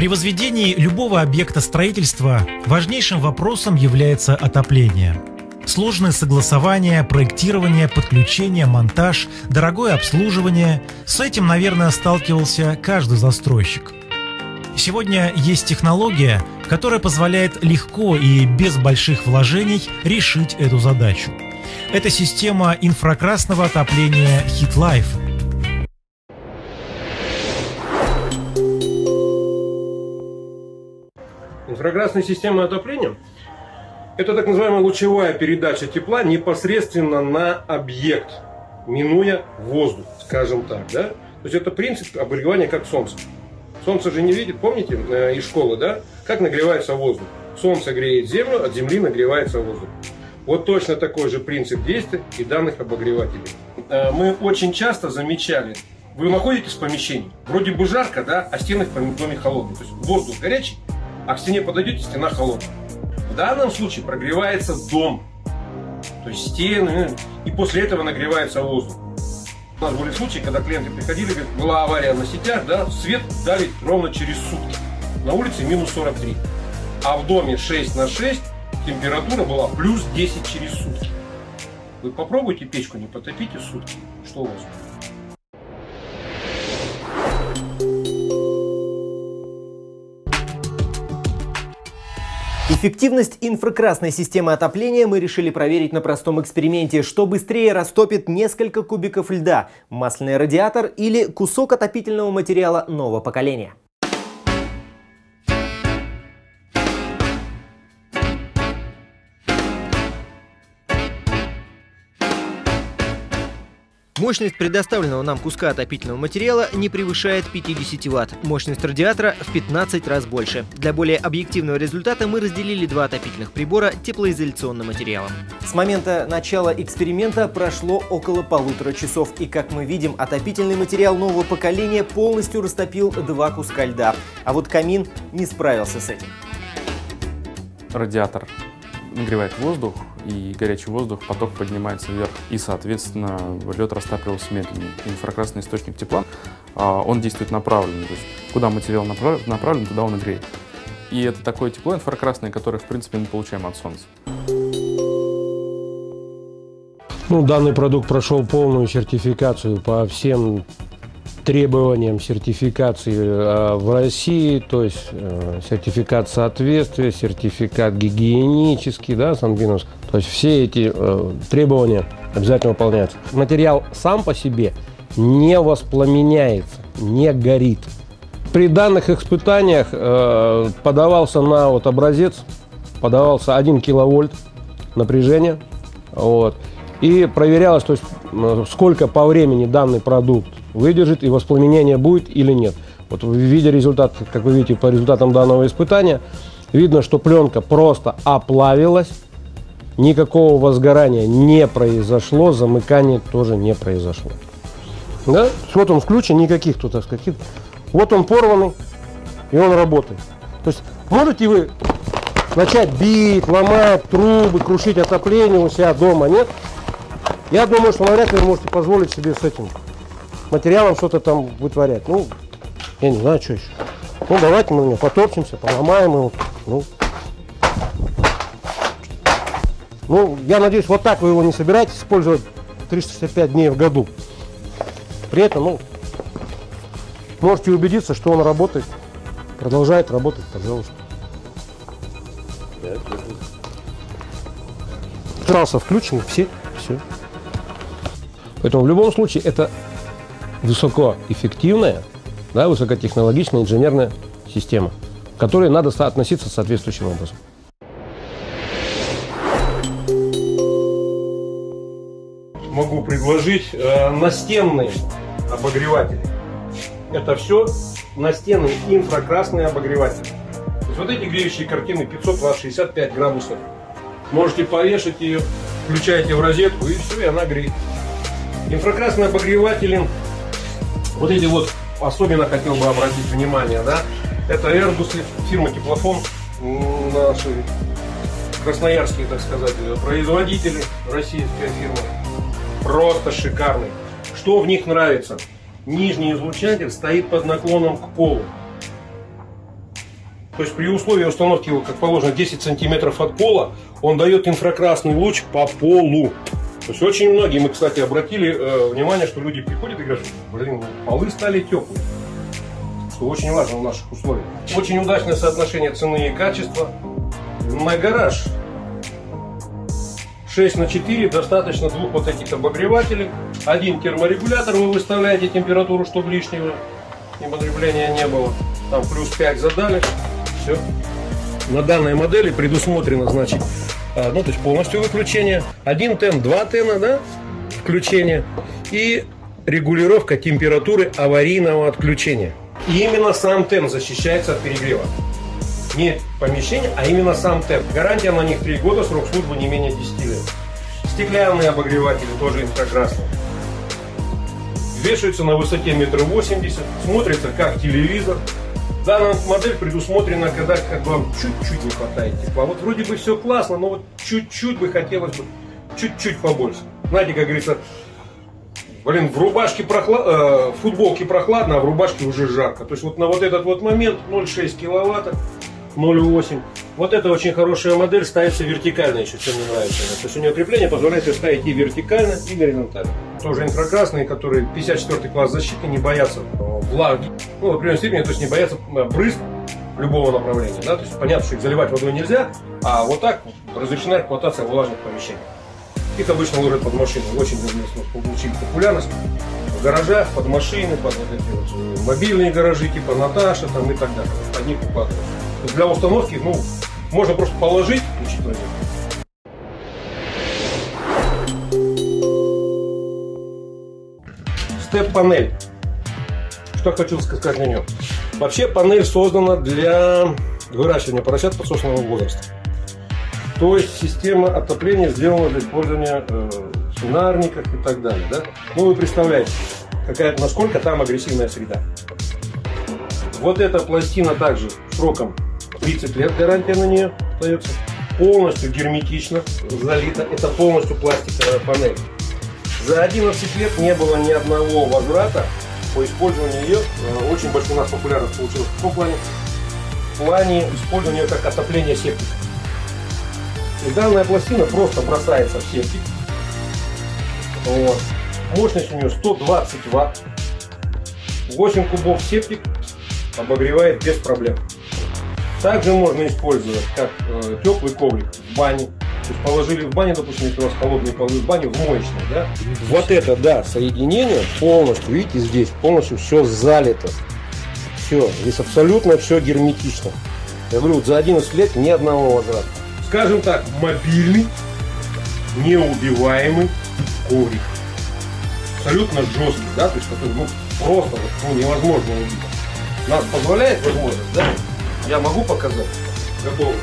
При возведении любого объекта строительства важнейшим вопросом является отопление. Сложное согласование, проектирование, подключение, монтаж, дорогое обслуживание – с этим, наверное, сталкивался каждый застройщик. Сегодня есть технология, которая позволяет легко и без больших вложений решить эту задачу. Это система инфракрасного отопления HeatLife. Инфракрасная система отопления – это так называемая лучевая передача тепла непосредственно на объект, минуя воздух, скажем так. Да? То есть это принцип обогревания как солнце. Солнце же не видит, помните из школы, да? Как нагревается воздух? Солнце греет землю, от земли нагревается воздух. Вот точно такой же принцип действия и данных обогревателей. Мы очень часто замечали, вы находитесь в помещении, вроде бы жарко, да, а стены в доме холодные. То есть воздух горячий, а к стене подойдете, стена холодная. В данном случае прогревается дом, то есть стены, и после этого нагревается воздух. У нас были случаи, когда клиенты приходили, говорят, была авария на сетях, да, свет давит ровно через сутки. На улице минус 43. А в доме 6 на 6 температура была плюс 10 через сутки. Вы попробуйте печку не потопите сутки. Что у вас будет? Эффективность инфракрасной системы отопления мы решили проверить на простом эксперименте, что быстрее растопит несколько кубиков льда, масляный радиатор или кусок отопительного материала нового поколения. Мощность предоставленного нам куска отопительного материала не превышает 50 Вт. Мощность радиатора в 15 раз больше. Для более объективного результата мы разделили два отопительных прибора теплоизоляционным материалом. С момента начала эксперимента прошло около 1,5 часов. И, как мы видим, отопительный материал нового поколения полностью растопил два куска льда. А вот камин не справился с этим. Радиатор нагревает воздух, и горячий воздух, поток поднимается вверх, и, соответственно, лед растапливался медленнее. Инфракрасный источник тепла, он действует направленно, то есть куда материал направлен, туда он и греет. И это такое тепло инфракрасное, которое, в принципе, мы получаем от солнца. Ну, данный продукт прошел полную сертификацию по всем требованиям сертификации в России, то есть сертификат соответствия, сертификат гигиенический, да, Санпинус. То есть все эти требования обязательно выполняются. Материал сам по себе не воспламеняется, не горит. При данных испытаниях подавался на вот образец, подавался 1 киловольт напряжения, вот, и проверялось, то есть сколько по времени данный продукт выдержит и воспламенение будет или нет. Вот в виде результата, как вы видите, по результатам данного испытания, видно, что пленка просто оплавилась, никакого возгорания не произошло, замыкания тоже не произошло. Да? Вот он включен, никаких тут, так сказать, вот он порванный, и он работает. То есть можете вы начать бить, ломать трубы, крушить отопление у себя дома, нет? Я думаю, что навряд ли вы можете позволить себе с этим материалом что-то там вытворять. Ну, я не знаю, что еще. Ну, давайте мы потопчемся, поломаем его. Ну, я надеюсь, вот так вы его не собираетесь использовать 365 дней в году. При этом, ну, можете убедиться, что он работает, продолжает работать, пожалуйста. Трасса включена, все. Поэтому в любом случае это высокоэффективная, да, высокотехнологичная инженерная система, к которой надо относиться соответствующим образом. Могу предложить настенные обогреватели. Это все настенные инфракрасные обогреватели. То есть вот эти греющие картины 500 Вт, 65 градусов. Можете повешать ее, включаете в розетку, и все, и она греет. Инфракрасные обогреватели, вот эти вот, особенно хотел бы обратить внимание, да, это Airbus, фирма Теплофон, наши красноярские, так сказать, производители, российская фирма, просто шикарный. Что в них нравится? Нижний излучатель стоит под наклоном к полу. То есть при условии установки его, как положено, 10 сантиметров от пола, он дает инфракрасный луч по полу. То есть очень многие, мы, кстати, обратили внимание, что люди приходят и говорят, блин, полы стали теплые. Что очень важно в наших условиях. Очень удачное соотношение цены и качества. На гараж 6×4 достаточно двух вот этих обогревателей. Один терморегулятор, вы выставляете температуру, чтобы лишнего обогревания не было. Там плюс 5 задали. Все. На данной модели предусмотрено, значит, ну, то есть полностью выключение. 1 тен, 2 тена, да, включение. И регулировка температуры аварийного отключения. И именно сам тен защищается от перегрева. Не помещение, а именно сам тен. Гарантия на них 3 года, срок службы не менее 10 лет. Стеклянные обогреватели тоже инфракрасные. Вешаются на высоте 1,80 м, смотрится как телевизор. Данная модель предусмотрена, когда как бы вам чуть-чуть не хватает тепла. Вот вроде бы все классно, но вот чуть-чуть бы хотелось бы, чуть-чуть побольше. Знаете, как говорится, блин, в рубашке в футболке прохладно, а в рубашке уже жарко. То есть вот на вот этот вот момент 0,6 киловатта, 0,8. Вот это очень хорошая модель, ставится вертикально еще, что мне нравится. То есть у нее крепление позволяет ее ставить и вертикально, и горизонтально. Тоже инфракрасные, которые 54 класс защиты, не боятся влаги. Ну, в определенной степени, то есть не боятся брызг любого направления. Да? То есть понятно, что их заливать водой нельзя, а вот так разрешена эксплуатация влажных помещений. Их обычно ложат под машину. Очень получили популярность в гаражах, под машины, под вот эти вот мобильные гаражи, типа Наташа там, и так далее. Под них укладывают. Для установки, ну, можно просто положить, включить розетку. Степ-панель. Что хочу сказать на нем. Вообще панель создана для выращивания поросят подсошенного возраста. То есть система отопления сделана для использования в свинарниках и так далее. Да? Ну вы представляете, насколько там агрессивная среда. Вот эта пластина также сроком 30 лет гарантия на нее остается. Полностью герметично залита. Это полностью пластиковая панель. За 11 лет не было ни одного возврата по использованию ее. Очень большой у нас популярность получилась в том плане. В плане использования как отопления септика. И данная пластина просто бросается в септик. Вот. Мощность у нее 120 Вт. 8 кубов септик обогревает без проблем. Также можно использовать как теплый коврик в бане. То есть положили в бане, допустим, если у вас холодные полы в бане, в моечной, да? Вот это, да, соединение полностью, видите, здесь полностью все залито. Все, здесь абсолютно все герметично. Я говорю, вот за 11 лет ни одного возврата. Скажем так, мобильный, неубиваемый коврик. Абсолютно жесткий, да, то есть который, ну, просто вот, невозможно убить. Нас позволяет возможность, да? Я могу показать? Готово.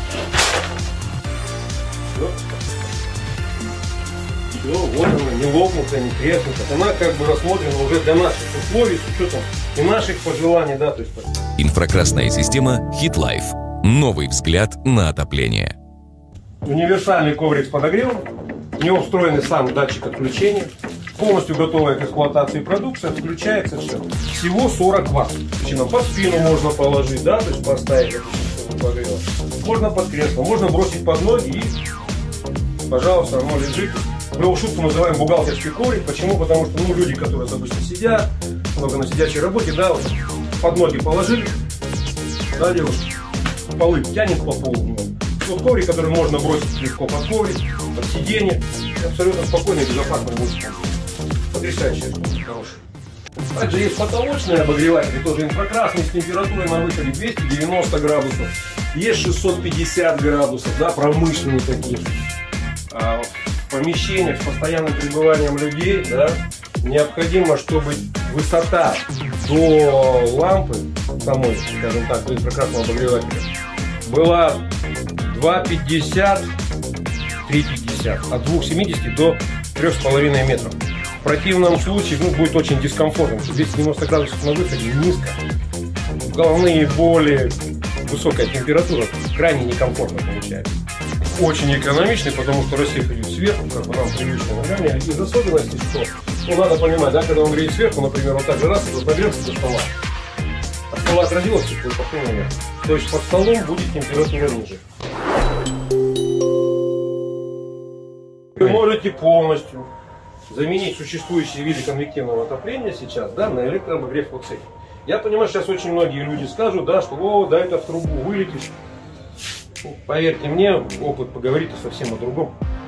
Все, вот она, не лопнутая, не треснутая. Она как бы рассмотрена уже для наших условий, с учетом и наших пожеланий, да, то есть. Инфракрасная система HeatLife. Новый взгляд на отопление. Универсальный коврик с подогревом. В него встроенный сам датчик отключения. Полностью готовая к эксплуатации продукция. Отключается все. Всего 40 Вт. Причем под спину можно положить, да, то есть поставить, чтобы подогрело. Можно под кресло, можно бросить под ноги и, пожалуйста, оно лежит. Мы его в шутку называем бухгалтерский коврик. Почему? Потому что, ну, люди, которые обычно сидят, много на сидячей работе, да, вот, под ноги положили, да, девушка, полы тянет по полу. Вот коврик, который можно бросить легко под коврик, под сиденье, абсолютно спокойно и безопасно будет. Потрясающая штука, хорошая. Также есть потолочные обогреватели, тоже инфракрасные, с температурой на выходе 290 градусов. Есть 650 градусов, да, промышленные такие. В помещениях с постоянным пребыванием людей, да, необходимо, чтобы высота до лампы самой, скажем так, до инфракрасного обогревателя была 2,50, 3,50, от 2,70 до 3,5 метров. В противном случае, ну, будет очень дискомфортно. 290 градусов на выходе низко. Головные боли, высокая температура, крайне некомфортно получается. Очень экономичный, потому что рассев идет сверху, как бы нам привычно награние. Из особенностей, что, ну, надо понимать, да, когда он греет сверху, например, вот так же раз, и прогрелся до стола. От стола отразилось тепло и пошло наверх. То есть под столом будет температура ниже. Вы можете полностью заменить существующие виды конвективного отопления сейчас, да, на электрообогрев в цехе. Я понимаю, сейчас очень многие люди скажут, да, что о, да, это в трубу вылетишь. Ну, поверьте мне, опыт поговорит совсем о другом.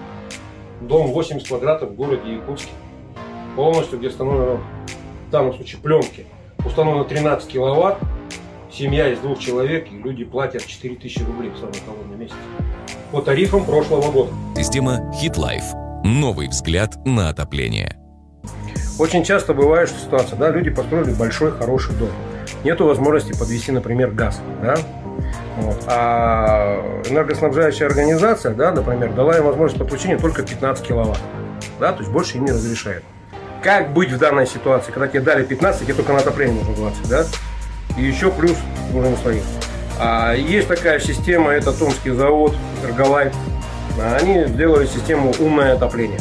Дом 80 квадратов в городе Якутске. Полностью, где установлено, в данном случае пленки, установлено 13 киловатт. Семья из 2 человек, и люди платят 4000 рублей в самый холодный месяц. По тарифам прошлого года. Система HeatLife. Новый взгляд на отопление. Очень часто бывает ситуация, да, люди построили большой, хороший дом. Нету возможности подвести, например, газ, да? Вот. А энергоснабжающая организация, да, например, дала им возможность подключения только 15 киловатт, да, то есть больше им не разрешает. Как быть в данной ситуации, когда тебе дали 15, тебе только на отопление нужно 20, да? И еще плюс нужно своих. Есть такая система, это Томский завод, Эрголайт. Они сделали систему умное отопление.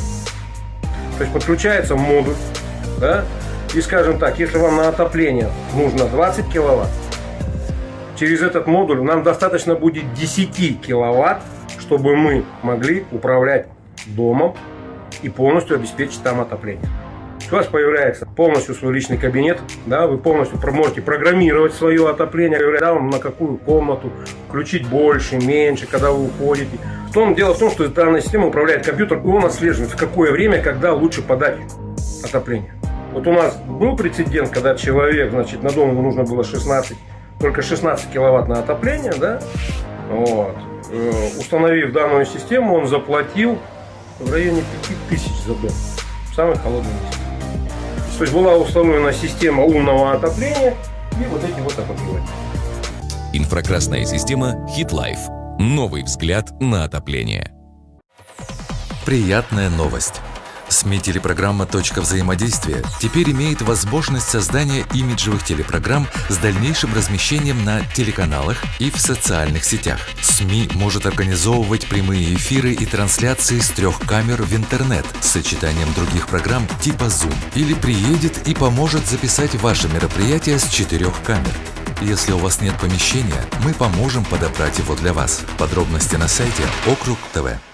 То есть подключается модуль, да, и, скажем так, если вам на отопление нужно 20 киловатт, через этот модуль нам достаточно будет 10 киловатт, чтобы мы могли управлять домом и полностью обеспечить там отопление. У вас появляется полностью свой личный кабинет, да, вы полностью можете программировать свое отопление, да, на какую комнату, включить больше, меньше, когда вы уходите. Дело в том, что данная система управляет компьютер, и он отслеживает, в какое время, когда лучше подать отопление. Вот у нас был прецедент, когда человек, значит, на дом ему нужно было только 16 киловатт на отопление, да, вот. Установив данную систему, он заплатил в районе 5000 за дом в самый холодный месяц. То есть была установлена система умного отопления и вот эти вот отопления. Инфракрасная система HeatLife. Новый взгляд на отопление. Приятная новость. СМИ телепрограмма «Точка взаимодействия» теперь имеет возможность создания имиджевых телепрограмм с дальнейшим размещением на телеканалах и в социальных сетях. СМИ может организовывать прямые эфиры и трансляции с 3 камер в интернет с сочетанием других программ типа Zoom. Или приедет и поможет записать ваше мероприятие с 4 камер. Если у вас нет помещения, мы поможем подобрать его для вас. Подробности на сайте Округ ТВ.